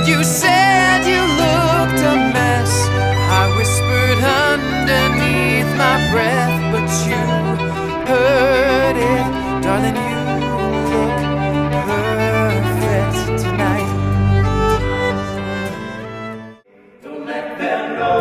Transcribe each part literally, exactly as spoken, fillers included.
And you said you looked a mess. I whispered underneath my breath, but you heard it, darling. You look perfect tonight. Don't let them know.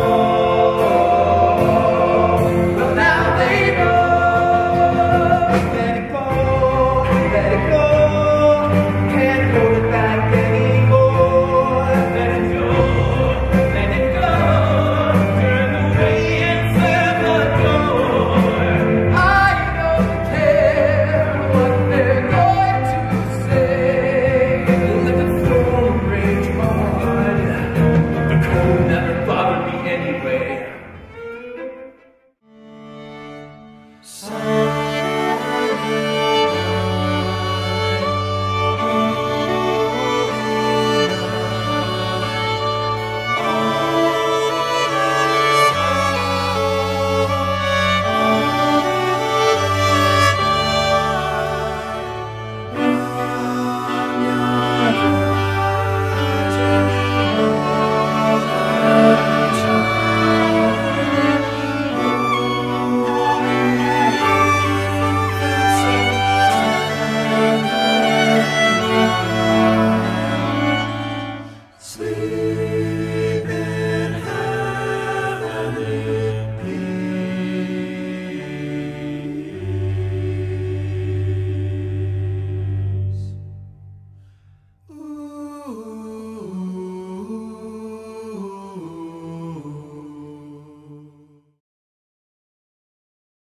Well, now they know. Let it go, let it go. Can't hold it back anymore. Let it go, let it go. Turn away and slam the door. I don't care what they're going to say. Let the storm rage on. The cold never bothered me anyway. So